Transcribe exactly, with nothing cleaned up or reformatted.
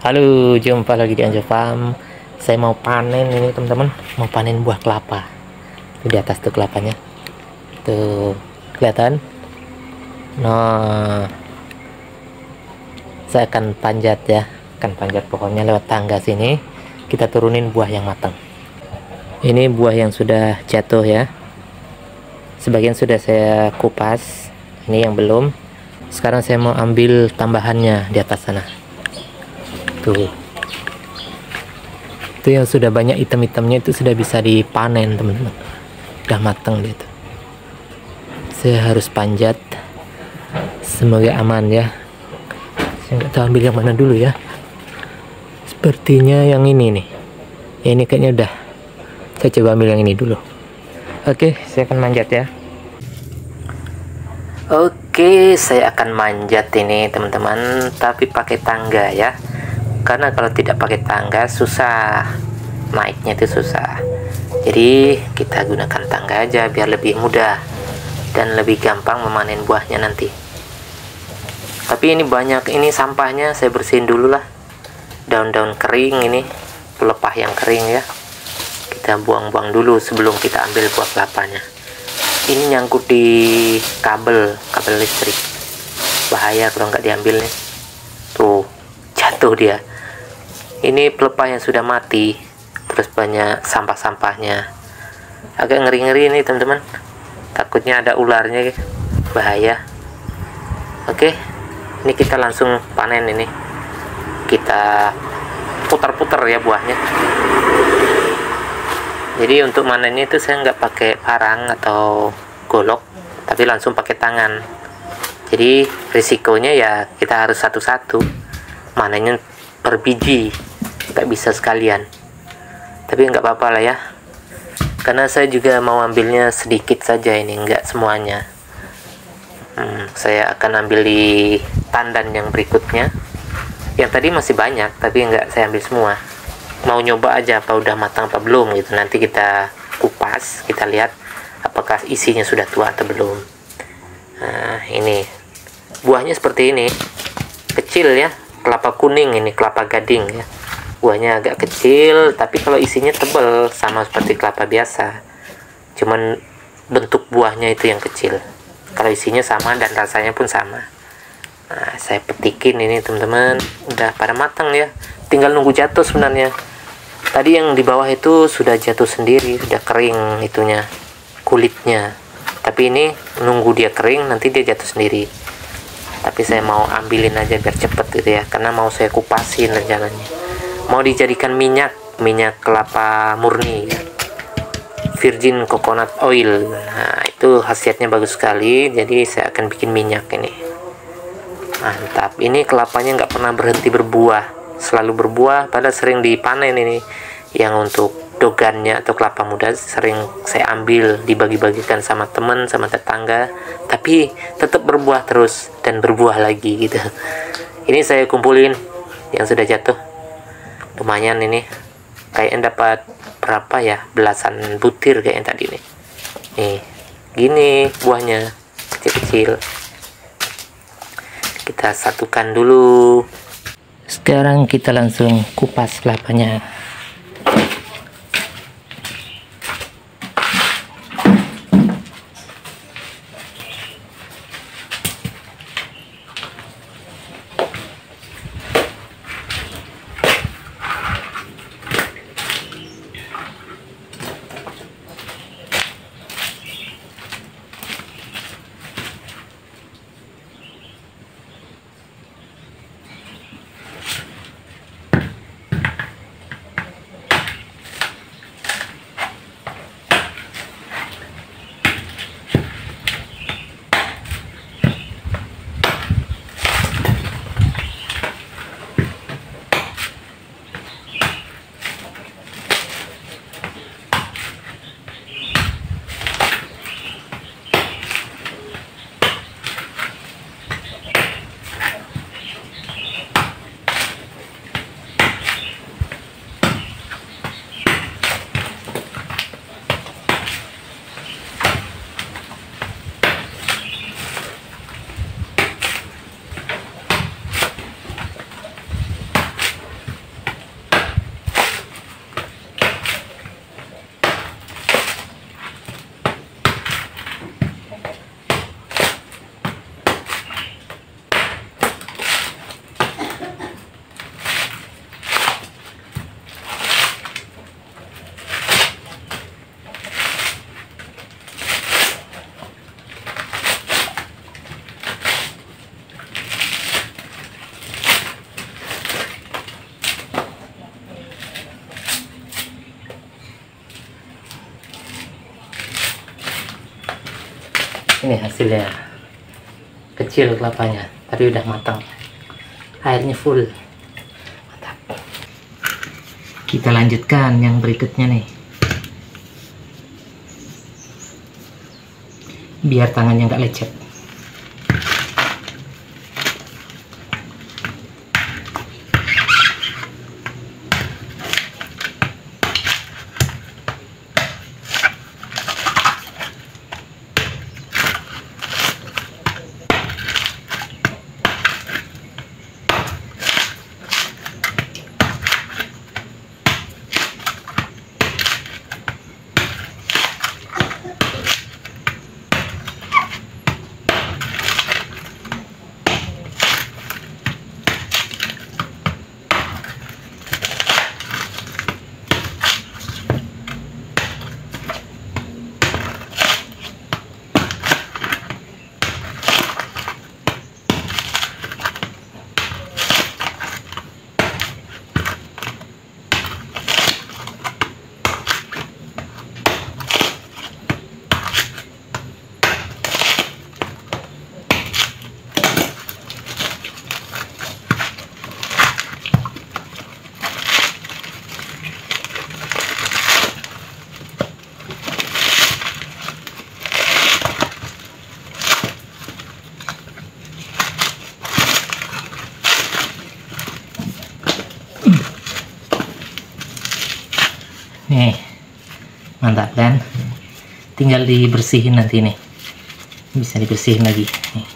Halo, jumpa lagi di Anjo Farm. Saya mau panen ini teman-teman, mau panen buah kelapa. Itu di atas tuh kelapanya. Tuh, kelihatan? Nah, saya akan panjat ya, akan panjat pohonnya lewat tangga sini. Kita turunin buah yang matang. Ini buah yang sudah jatuh ya. Sebagian sudah saya kupas, ini yang belum. Sekarang saya mau ambil tambahannya di atas sana. Tuh, itu yang sudah banyak item-itemnya itu sudah bisa dipanen teman-teman, udah matang dia tuh. Saya harus panjat, semoga aman ya. Saya nggak tahu ambil yang mana dulu ya. Sepertinya yang ini nih ya, ini kayaknya udah. Saya coba ambil yang ini dulu. Oke, saya akan manjat ya. Oke, saya akan manjat ini teman-teman, tapi pakai tangga ya. Karena kalau tidak pakai tangga susah, naiknya itu susah. Jadi kita gunakan tangga aja biar lebih mudah dan lebih gampang memanen buahnya nanti. Tapi ini banyak ini sampahnya, saya bersihin dulu lah. Daun-daun kering ini, pelepah yang kering ya. Kita buang-buang dulu sebelum kita ambil buah kelapanya. Ini nyangkut di kabel, kabel listrik. Bahaya kalau nggak diambil nih. Tuh, jatuh dia. Ini pelepah yang sudah mati, terus banyak sampah-sampahnya. Agak ngeri-ngeri ini teman-teman, takutnya ada ularnya, bahaya. Oke, ini kita langsung panen ini. Kita putar-putar ya buahnya. Jadi untuk manennya itu saya nggak pakai parang atau golok, tapi langsung pakai tangan. Jadi risikonya ya kita harus satu-satu, manennya per biji, nggak bisa sekalian. Tapi nggak apa-apa lah ya, karena saya juga mau ambilnya sedikit saja ini, nggak semuanya. hmm, saya akan ambil di tandan yang berikutnya. Yang tadi masih banyak tapi nggak saya ambil semua, mau nyoba aja apa udah matang apa belum gitu. Nanti kita kupas, kita lihat apakah isinya sudah tua atau belum. Nah, ini buahnya seperti ini, kecil ya, kelapa kuning, ini kelapa gading ya. Buahnya agak kecil, tapi kalau isinya tebal sama seperti kelapa biasa, cuman bentuk buahnya itu yang kecil. Kalau isinya sama dan rasanya pun sama. Nah, saya petikin ini teman-teman, udah pada matang ya, tinggal nunggu jatuh sebenarnya. Tadi yang di bawah itu sudah jatuh sendiri, sudah kering itunya, kulitnya. Tapi ini nunggu dia kering, nanti dia jatuh sendiri. Tapi saya mau ambilin aja biar cepet gitu ya, karena mau saya kupasin rencananya. Mau dijadikan minyak, minyak kelapa murni ya. Virgin coconut oil. Nah, itu khasiatnya bagus sekali, jadi saya akan bikin minyak ini. Mantap. Ini kelapanya nggak pernah berhenti berbuah, selalu berbuah, padahal sering dipanen ini. Yang untuk dogannya atau kelapa muda sering saya ambil, dibagi-bagikan sama teman, sama tetangga, tapi tetap berbuah terus dan berbuah lagi gitu. Ini saya kumpulin yang sudah jatuh, lumayan ini, kayaknya dapat berapa ya, belasan butir kayaknya tadi nih. Nih, gini buahnya kecil-kecil. Kita satukan dulu. Sekarang kita langsung kupas kelapanya. Ini hasilnya, kecil kelapanya tapi udah matang, airnya full. Mantap. Kita lanjutkan yang berikutnya nih, biar tangannya nggak lecet. Nih, mantap kan? Tinggal dibersihin nanti nih. Bisa dibersihin lagi. Nih.